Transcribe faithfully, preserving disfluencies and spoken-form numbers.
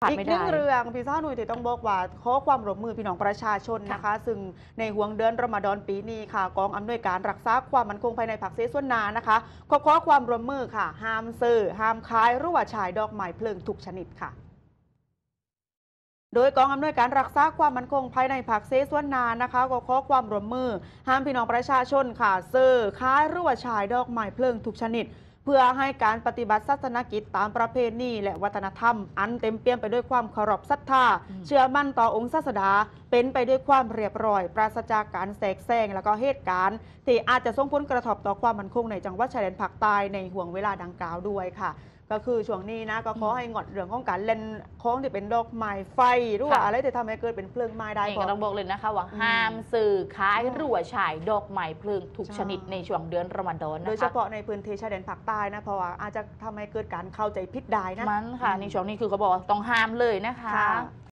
ขาดอีกไม่หนึ่ได้งเรื่องพี่สาวหนุ่ยที่ต้องบอกว่าขอความร่วมมือพี่น้องประชาชนนะคะซึ่งในห่วงเดือนรอมฎอนปีนี้ค่ะกองอำนวยการรักษาความมั่นคงภายในภาคเสส่วนนานะคะขอขอความร่วมมือค่ะห้ามซื้อห้ามขายหรือว่าฉายดอกไม้เพลิงทุกชนิดค่ะโดยกองอำนวยการรักษาความมั่นคงภายในภาคเสส่วนนานะคะก็ขอความร่วมมือห้ามพี่น้องประชาชนค่ะซื้อขายหรือว่าฉายดอกไม้เพลิงทุกชนิดเพื่อให้การปฏิบัติศาสนกิจตามประเพณีและวัฒนธรรมอันเต็มเปี่ยมไปด้วยความเคารพศรัทธาเชื่อมั่นต่อองค์ศาสดาเป็นไปด้วยความเรียบร้อยปราศจากการแทรกแซงและก็เหตุการณ์ที่อาจจะส่งผลกระทบต่อความมั่นคงในจังหวัดชายแดนภาคใต้ในห่วงเวลาดังกล่าวด้วยค่ะก็คือช่วงนี้นะก็ขอให้งดเรื่องของการเล่นของที่เป็นดอกไม้ไฟหรือว่าอะไรที่ทำให้เกิดเป็นเพลิงไหม้ได้นี่ก็ต้องบอกเลยนะคะว่าห้ามสื่อขายหรือว่าฉายดอกไม้เพลิงทุกชนิดในช่วงเดือนรอมฎอนนะคะโดยเฉพาะในพื้นที่ชายแดนภาคใต้นะเพราะว่าอาจจะทำให้เกิดการเข้าใจผิดได้นะมันค่ะในช่วงนี้คือเขาบอกว่าต้องห้ามเลยนะคะ